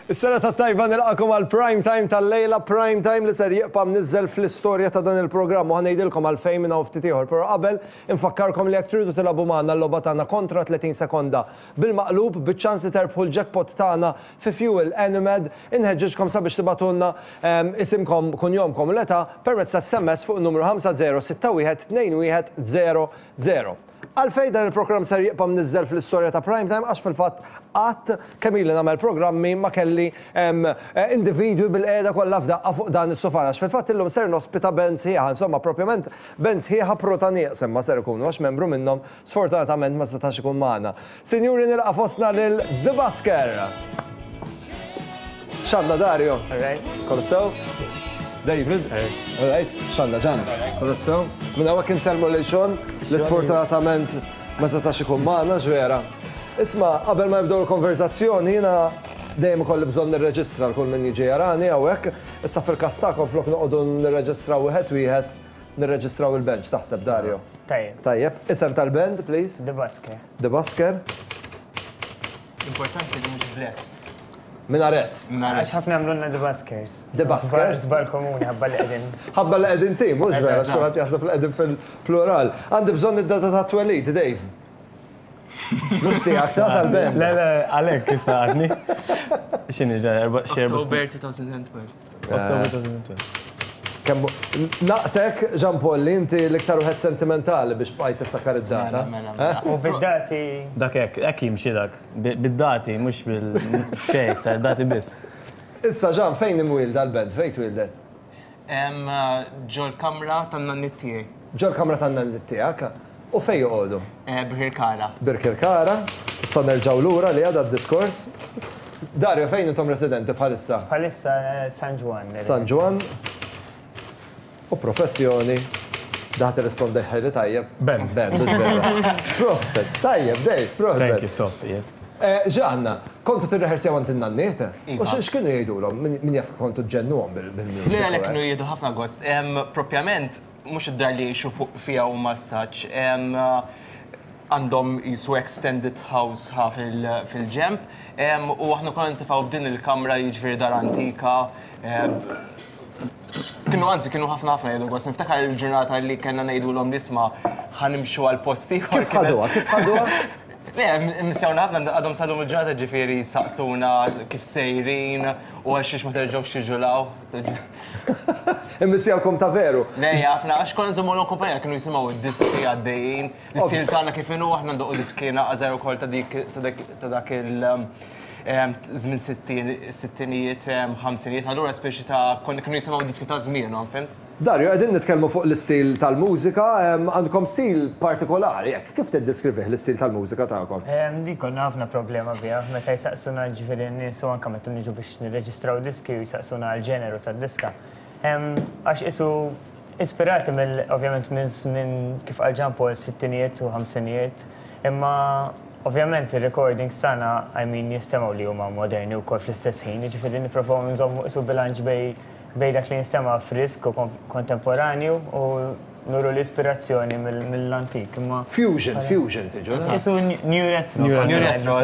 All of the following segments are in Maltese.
Is-sena tat-tajba nilqakom għal prime time tal-lejla, prime time li ser jibqa' mniżżel fl-istorja ta' dan il-programm u ħanejdilkom għalfejn minn hawn ftit ieħor. Però qabel infakkarkom li jekk tridu tilagħbu magħna l-logħba tagħna kontra 30 sekonda bil-maqlub biċ-ċans li terbħu l-jackpot tagħna fi Fuel Enumed, inħeġġeġkom sabiex tibatulna isimkom, kunjomkom u l-età permezz tas-SMS fuq in-numru 50612100. Għalfejn dan il-programm ser jibqa' mniżżel fl-istorja ta' prime time għax fil-fatt qatt kemm ili nagħmel programmi ma kelli individwi bil-qiegħda kollha f'daqqa fuq dan is-sofan għax fil-fatt illum ser nospita band sħiħa, insomma proprjament band sħiħa prota nieqsem ma ser ikunu għax membru minnhom sfortunatament ma setax ikun magħna. Sinjuri nilqa' fostna lil The Busker. X'għandna Dario? Kollu sew? David? Alright, x'għandna ġan? Kollu sew? Minn hawnhekk insellmu lil Sean li sfortunatament ma setax ikun magħna ġvera. Isma' qabel ma jibdew il-konverzazzjoni jiena dejjem ikolli bżonn nirreġistra l-kull min jiġi jarani hawnhekk. Issa fil-każ tagħkom flok noqogħdu nirreġistraw wieħed nirreġistraw il-bench taħseb Dario. Tajjeb. Tajjeb. Isem tal-band, please. The Busker. The Busker. Importanti li mhux bless. Min ares. Għax ħafna għamlunna The Buskers. The Buskers? Zbal komuni, ħabba li qegħdin. Ħabba li qegħdin tim, mhux vera, xkulħadd jaħseb li qegħdin fil-plural. Għandi bżonn id-data ta' twelid, Dave. Mhux tiegħek sa tal-band. Le, għalhekk istaqni. X'inhi ġara, October 2012. Oktober 2012. Kemm naqtek Jean Paul li inti l-iktar wieħed sentimentali biex bqajt tiftakar id-data. U bid-dati. Dak hekk jimxi dak. Bid-dati, mhux bil-xejk tal-dati biss. Issa Jean, fejn imwiel dal-band? Fejn twildet? Ġol kamra tan-nannit tiegħi. Ġol kamra tan-nannit tiegħek? U fejn joqogħdu? Birkirkara. Birkirkara. Issa nerġgħu lura li għadha d-diskors. Dario, fejn intom residenti bħalissa? Bħalissa San Juan. San Juan. U professjoni, daħt rispondi ħajli tajjeb. Band. Proset, tajjeb, Dave, proset. Thank you, top, Ġanna, kontu t-reħersjaw għant il-nanniet? U x'kienu jgħidulhom? Min jaf kontu ġennuhom bil-music? Le għalek kienu jgħidu ħafna gost. Propjament, mhux id-dar li jgħixu fuq fija u massaġġ. Għandhom jisu extended house fil-ġemp. U aħna konna ntifaw f'din il-kamra jiġifieri dar antika. Kienu ħafna jgħidu għos, niftakar il-ġurnata li kena ngħidulhom nisma' ħanimxu għal-posti. Kif ħaduha? Le, missjawna ħafna għadhom salhom il-ġurnata ġifieri saqsuna kif sejrin u għal xiex ma terġgħux jiġulaw. Immissjawkom ta' veru. Le, ħafna għax konna nżommulhom kumpanija kienu jisimgħu id-diski għaddejjin, l-istil tagħna kif inhu aħna ndoqqu diski naqażar ukoll ta' dak il- żmien sittinijiet, ħamsinijiet, allura speċi ta' kienu jisimgħu diski ta' żmienhom, fimt? Dario, qegħdin nitkellmu fuq l-istil tal-mużika, għandkom stil partikolari, jekk kif tiddeskrivih l-istil tal-mużika tagħkom? Di konna ħafna problema biha, meta jsaqsuna ġifieri n-nies u anke meta niġu biex nirreġistraw diski u jsaqsuna l-ġeneru tad-diska. Għax isu ispirati ovvjament minn kif qal Jean Paul sittinijiet u ħamsinijiet, imma ovvjament il-recordings tagħna jistemaw li huma moderni wkoll fl-istess ħin, jiġifieri nippruvaw nżommu isu bilanċ bej dak li nistema' frisk u kontemporanju u nuru l-ispirazzjoni mill-antik. Fusion tiġu. Isu new retro.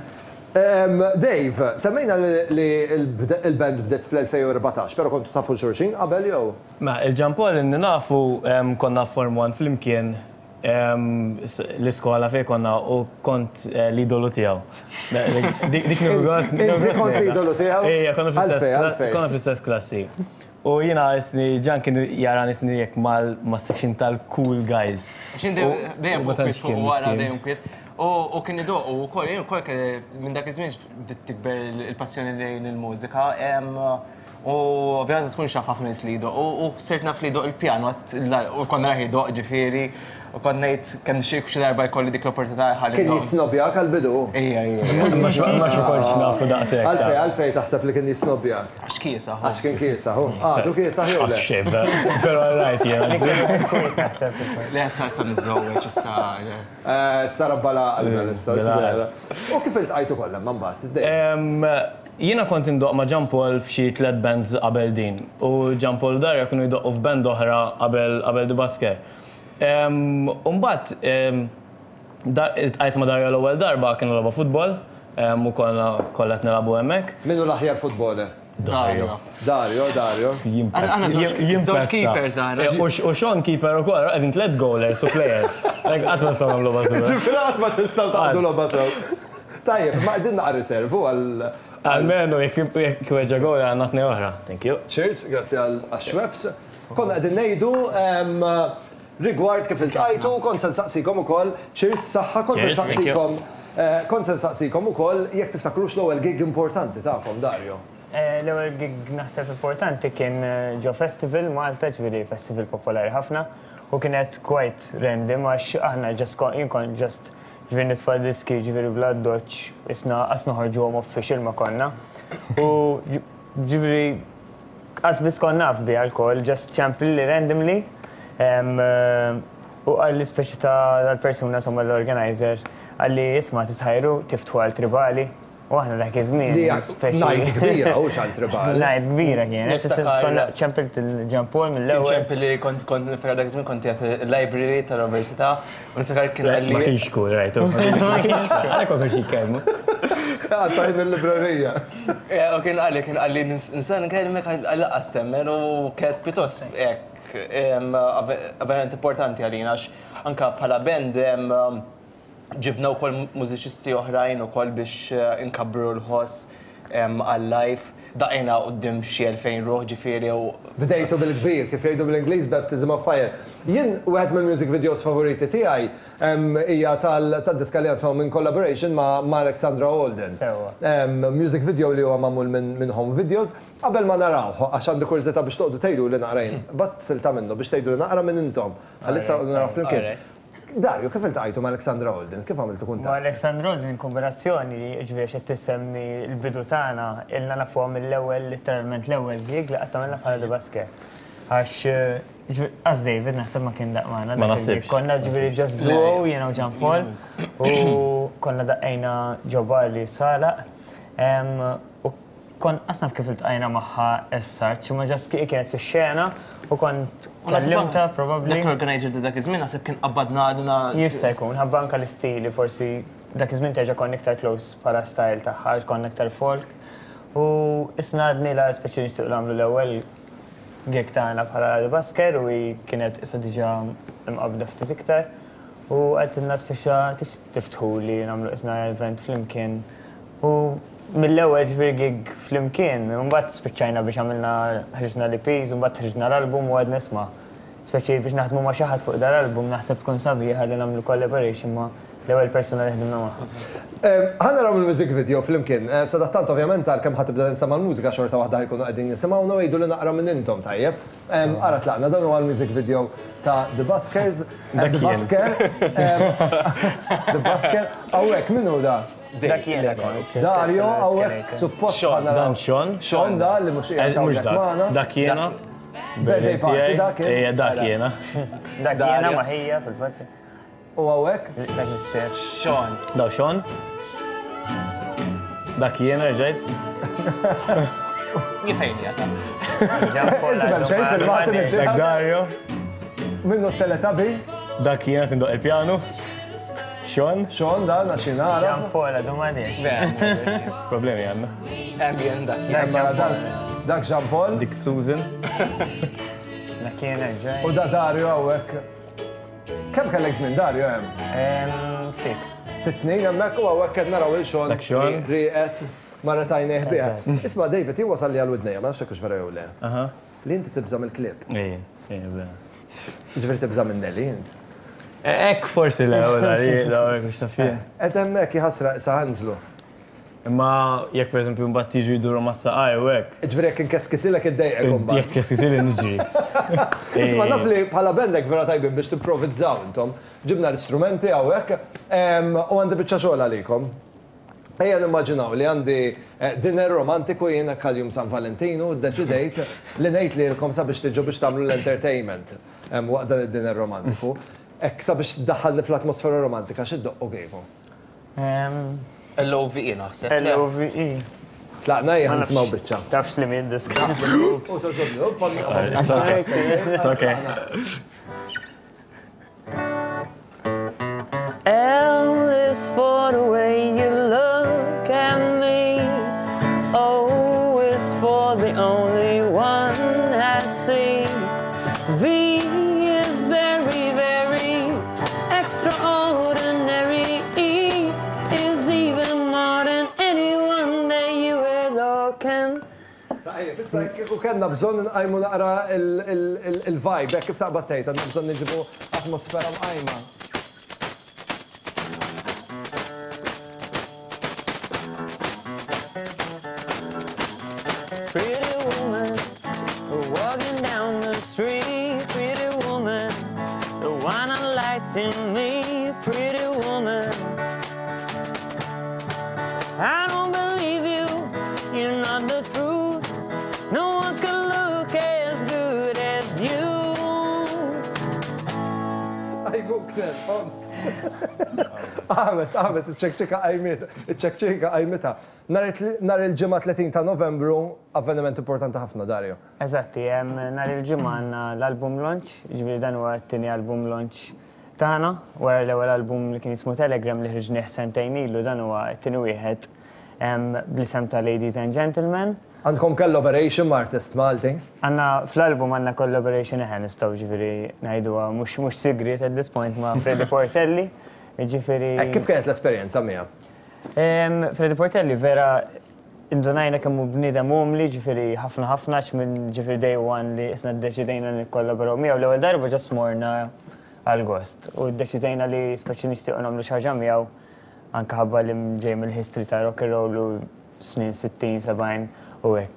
Dave, semmejna li il-band bdiet fl-2014, pero kontu tafu xulxin qabel jew? Ma il-Jean Paul inni nafu konna Form 1 fl-imkien l-iskola fej konna u kont l-idolu tijaw. Dik nirgos. Kont l-idolu tijaw? Ija, konna fl-istess klassi. U jina ġan kien jara nisni jek ma section tal-cool guys. Xin dejjem fuq wara dejjem kwiet. U kien idoq u kol minn dak iż-żmien tikber il-passjoni lejn il-mużika. U ovvjament tkun xaf ħafna nies li jdoq. U sirt naf li jdoq il-pjano u konna raħi jdoq ġifieri. U konna ngħid kemm xi darba jkolli dik l-opportunità ħalli. Kien jisnobjak għall-bidu? Ejja. Max ma kontx nafu daqshekk. Għalfej taħseb li kien jisnobjak? Għax kiesa. Għax kien kiesa, hu. Du kiesa jew le? Għax xejn, però rajt jien. Le sa niżżewweġ issa. Sara bala qalbna U kif iltqajtu kollha mbagħad? Jiena kont indoq ma' Jean Paul f'xi 3 bands qabel din. U Jean Paul Dario kienu jdoqqu f'band oħra qabel The Busker. Mbagħad iltqajt ma' Dario l-ewwel darba kienu logħba futbol u kollat nilabu hemmhekk. Minu l-aħjar futboler? Dario. Jimpesta. Keepers għana. U Sean keeper u kol, għedin 3 goalers u player. Għat ma s-sanam l basu. Ġifrat ma tistaw taqdu l basu. Tajjeb, ma għedin naqra riservu għal. Għalmenu, jek weġa gol għannatni oħra. Thank you. Cheers, grazzi għal-Schweppes. Konna għedin nejdu rigward kif il-tajtu, konsen saqsikom u koll. Cheers, saħħa, konsen saqsikom. Konsen saqsikom u koll, jek tiftakrux l-ewel gig importanti ta'kom, Dario. L-ewel gig naħseb importanti kien ġo festival Malta, ġviri festival popolari ħafna, u kienet quite random għax aħna jinkon just ġviri nitfall diski ġviri Blood Dutch, isna asna ħorġu għom official ma konna. U ġviri għasbis konna fbi għal-kol, just ċampli li randomly, u għalli speċi tal-persuna somma l-organizer, għalli jisma titħajru tiftu għal-tribali, u għahna dak iżmin. Najt kbira, u xal tribali. Najt kbira kienet, konna ċempilt il-Ġan Paul mill-ewel. ċempil li kont nifekar dak iżmin konti għat il-library tal-università, u nifekar kien għalli. Ma kienx cool, rajtu. Għalek għu xie kelmu. Għattajt mill-librerija. U kien għalli nisan kelmek għalli għastemmen u kienet pitos verament importanti għalina, anka bħala band ġibna u kol mużiċisti oħrajn u kol biex inkabbru l-ħoss għal-life. Daqina qoddim xie 2000 ruħ ġifiri u... Bdejtu bil-kbir, kif jgħidu bil-Inglis, Baptism of Fire. Jien, u għed mill-music videos favoriti tijaj, hija tal-diska li għantom in collaboration ma' Alexandra Holden. Music video li huwa mamul minn home videos. Qabel ma narawħu, għax għandu kurzeta biex toqdu tejdu li naqrajn. Bat silta minnu biex tejdu li naqra minn intom. Għalissa naraw flimkien. Dario, kif il-tajtu ma' Alexandra Holden? Kif għamiltu kunta? Ma' Alexandra Holden kombinazzjoni, ġviex qed tissemmi l-bidu tagħna ilna nafu mill-ewwel literalment l-ewwel gig li qatt tagħmilna bħala The Basket. Għax għaz David naħseb ma kien daqmana. Ma nasibx. Konna ġifieri just duo jiena u Ġan Paul u konna daqqejna ġobar li salaq. U kon asnaf kif il-tqajna maħħa essaċ, ma ġast kienet fi xena u kont kallimta probably. Dak l-organizer ta' dak iż-żmien naħseb kien qabbadna għalina. Jista' jkun, ħabba anka l-istili forsi dak iż-żmien terġa' kon iktar close bħala style tagħha, kon iktar folk. U isna għadni la speċi nixtieq nagħmlu l-ewwel gig tagħna bħala The Basket u kienet issa diġà imqabda ftit iktar. U għedna speċa tiftħu li nagħmlu isna event flimkien. U mill-ewwel ġifieri gig flimkien, mbagħad spiċċajna biex għamilna ħriġna l-EPs, mbagħad ħriġna l-album u għad nisma'. Speċi biex naħdmu ma' xi ħadd fuq dal-album naħseb tkun sabiħ li nagħmlu collaboration ma' l-ewwel persuna li ħdimna magħha. Ħanna nagħmlu music video flimkien. Sadattant ovvjament għalkemm ħatibda nisimgħu l-mużika xorta waħda jkunu qegħdin nisimgħu u jgħidu li naqra minn intom tajjeb. Ara tlaqna dan huwa l-music video ta' The Buskers. The Busker. Hawnhekk min hu da? Dak jiena Dario, għawek, suppost għanna. Dan Sean. Sean da, li mux jgħal. Dak jena. Birthday party dak. Dak jena. Dak jiena maħija fil-fatt. U għawek? Dak l-istess. Sean. Da Sean. Dak jena ġejt. Jifejn jata. Dak Dario. Minnu t-teletabi. Dak jena tindoq il-pjanu. Sean? Sean da, naxinara. Ġan Paul, għadu ma diex. Problemi għanna. Ambien dak. Dak Ġan Paul. Dik Susan. Dak jiena ġej. U da Dario għawek. Kem kellek żmien Dario hemm? 6. 6 snin hemmhekk u għawek qed naraw il-Sean. Dak Sean. Riqet marretajn eħbiha. Isma' David, jien wasal li għal-widnejja, ma nafx hekk vera jew le. Li inti tibża mill-klip. Ġifieri tibża minn Nelly int. Ek forsi l-ewwel għalli, mux tafien. Ed hemmhekk jħassra saħanġlu. Imma jekk per eżempju mbagħad tiġi jduru ma' saqaj u hekk. Ġifieri jekk inkeskisilek id-dejqek imbagħad. Jekk tkeskisili niġi. Isma' naf li bħala bendek vera tajbin biex tipprovizzaw intom. Ġibna l-istrumenti hawnhekk u għandi biċċa xogħol għalikom. Ejja nimmaġinaw li għandi dinner romantiku jiena kal-jum San Valentinu u ddeċidejt li ngħid lilkom sabiex tiġu biex tagħmlu l-entertainment waqt dan id-dinner romantiku. Ek sabiex daħalni fl-atmosfera romantika, xiddoqqu għibu? L-OVE naħseb. L-OVE. Tlaqna jgħan nismaw bicċa. Tafx li minn diska. It's okay. L is for the way you look V is very, very extraordinary. E is even more than anyone that you ever can. Issa kieku kellna bżonn nqajmu naqra il-vibe, jekk kif taqbad tgħid, għandna bżonn niġibu atmosfera mqajma. Pretty woman, walking down the street. Pretty woman, the one I liked in me. Pretty woman, I don't believe you, you're not the truth. No one can look as good as you. Għajmu knet, Ahmed, iċċekċika għajmita. Nar il-ġimgħa 30 ta' Novembru, avveniment importanti ħafna, Dario. Eżatti, nar il-ġimgħa għandna l-album launch, ġifieri dan huwa t-tieni album launch tagħna, wara l-ewwel album li kien jismu Telegram li ħriġnieh sentejn ilu, dan huwa t-tieni wieħed bl-isem ta' Ladies and Gentlemen. Għandkom collaboration ma' artist Malti? Għanna fl-album għanna collaboration nistgħu ġifieri ngħiduha mhux sigriet at this point ma' Freddy Portelli. Ġifieri. Kif kienet l-esperjenza miegħha? Freddy Portelli vera indunajna kemm hu bniedem umli, ġifieri ħafna minn ġifieri day one li isna ddeċidejna nikkollaboraw miegħu l-ewwel darba ġast morna għall-Gost u ddeċidejna li speċi nixtiequ nagħmlu xi ħaġa miegħu anke ħabba li ġej mill-history ta' rock and roll u snin 60, 70 u hekk.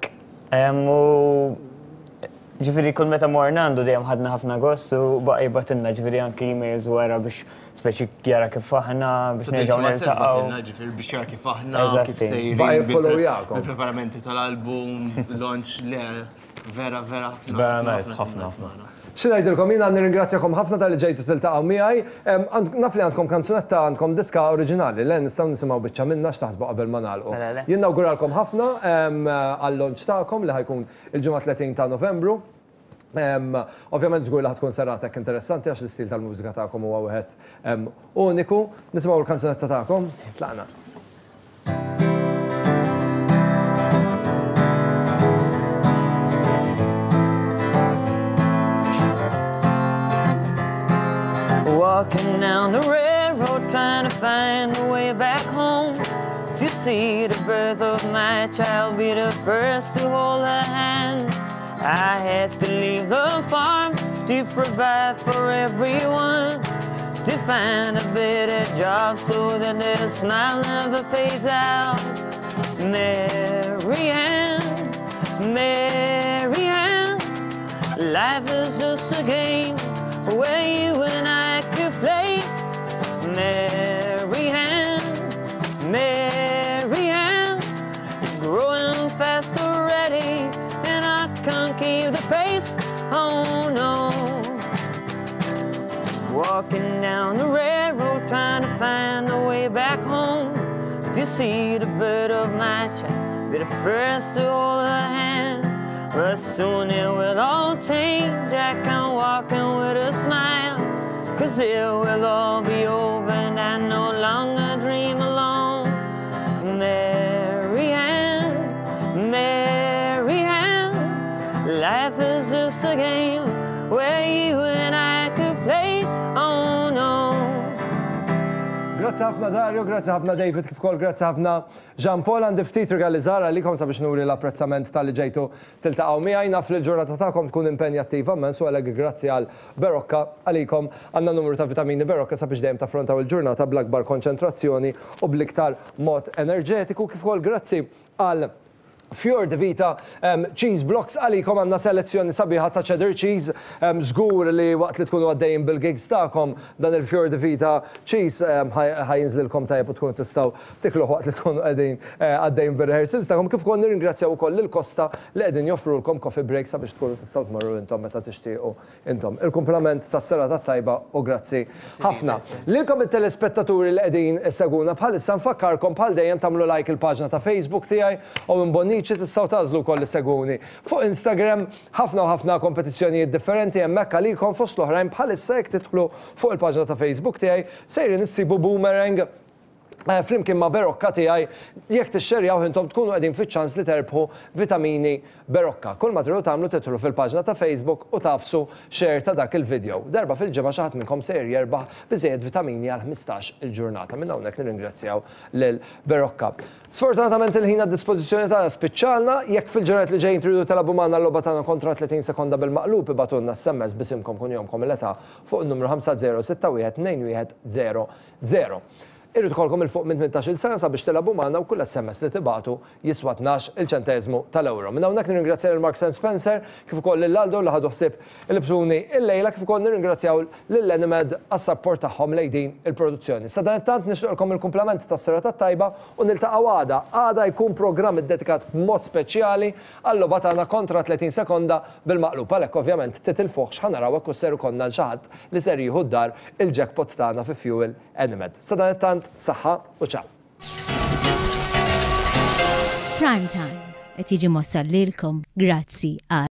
Ġifieri kull meta morna għandu dejjem ħadna ħafna gost u baqa' jibgħatilna ġifieri anke emails wara biex speċi jara kif aħna biex nerġgħu niltaqgħu. Ġifieri biex jara kif aħna kif sejrin. Baqa' jiffollowjakom. Il-preparamenti tal-album, launch le, vera. Vera nice, ħafna. Xinajdilkom, jina nirringrazzjakom ħafna tal-li ġejtu tiltaqgħu miegħi. Naf li għandkom kanzunetta, għandkom diska oriġinali, le nistgħu nisimgħu biċċa minna x'taħsbu qabel ma nagħlqu. Jien nawguralkom ħafna għall-launch tagħkom li ħajkun il-ġimgħa 30 ta' Novembru. Ovvjament żgur li ħatkun serratek interessanti għax l-istil tal-mużika tagħkom huwa wieħed uniku. Nisimgħu l-kanzunetta tagħkom, tlaqna. Walking down the railroad trying to find a way back home to see the birth of my child, be the first to hold her hand. I had to leave the farm to provide for everyone, to find a better job so that the smile never fades out. Mary Ann, life is just a game where you and I could play. Mary Ann, you're growing fast already, and I can't keep the pace, oh no. Walking down the railroad trying to find a way back home, to see the birth of my child, be the first to hold her hand. But soon it will all change, I can walk in with a smile, 'cause it will all be over and I no longer dream alone. Mary Ann, life is just a game where you and I could play, oh no. Grazzi ħafna Dario, grazzi ħafna David, kif kol grazzi ħafna Jean Paul, għandi ftit regalizzara likom sabiex nuri l-apprezzament tal-li ġejtu tiltaqgħu miegħi. Naf li l-ġurnata tagħkom tkun impenjattiva men su għalhekk grazzi għal Berokka għalikom għandna numru ta' vitamini Berokka sabiex dejjem taffrontaw il-ġurnata bl-akbar konċentrazzjoni u bl-iktar mod enerġetiku, kif ukoll grazzi għal Fjord Vita cheese blocks għalikom għandna selezzjoni sabiħa ta' cheddar cheese, żgur li waqt li tkunu għaddejjin bil-gigs tagħkom dan il-Fjord Vita cheese ħajinżlilkom tajjeb u tkunu tistgħu tikluh waqt li tkunu għaddejjin bir-rehearsals tagħkom, kif ukoll nirringrazzjaw ukoll lil-Kosta li qegħdin joffrulkom coffee break sabiex tkunu tistgħu tmorru intom meta tixtiequ intom. Il-kumplament tas-serata tajba u grazzi ħafna. Lilkom it-telespettaturi li qegħdin isseguna bħalissa nfakkarkom bħal dejjem tagħmlu like il-paġna ta' Facebook tiegħi u imbonni tistgħu tażlu wkoll seguni. Fuq Instagram ħafna kompetizzjonijiet differenti hemmhekk għalikom fost l-oħrajn bħalissa jekk tidħlu fuq il-paġna ta' Facebook tiegħi sejrin issibu Boomerang flimkien ma' Berokka tiegħi jekk tixxerjaw intom tkunu qegħdin fiċ-ċans li terbħu vitamini Berokka. Kull ma tridu tagħmlu titlu fil-paġna ta' Facebook u tafsu share ta' dak il-video. Darba fil-ġimgħa xi ħadd minnkom se jerbaħ biżejjed vitamini għal 15 il-ġurnata. Minn hawnhekk nirringrazzjaw lil Berokka. Sfortunatament il-ħin għad-dispożizzjoni tagħna spiċċalna, jekk fil-ġurnat li ġejjin tridu telagħbu magħna l-logħba tagħna kontra 30 sekonda bil-maqlub ibatunna SMS bisimkom kun jomkom il-età fuq il-numru 50612100. Irrid kolkom il-fuq minn 18 sena sabiex tilabu magħna u kull SMS li tibatu jiswa 12 il-ċentesmu tal-euro. Minn hawnhekk nirringrazzjaw il-Marks & Spencer kif ukoll lil-Aldo li ħadu ħsieb il-bsuni il-lejla kif ukoll nirringrazzjaw lill-Animed għas-sapport tagħhom lejn din il-produzzjoni. Sa dan it-tant nixtieqilkom il-kumplament tas-serata tajba u niltaqgħu għada jkun programm iddedikat b'mod speċjali għall-logħba tagħna kontra 30 sekonda bil-maqlub. Għalhekk ovvjament titilfuħ x'ħanaraw hekk u ser konna l xi ħadd li ser jieħu d-dar il-jackpot tagħna fi Fuel Animed. Sa dan it-tant saħħa u ċaw. Prime Time qed jiġi mossal lilkom grazzi għal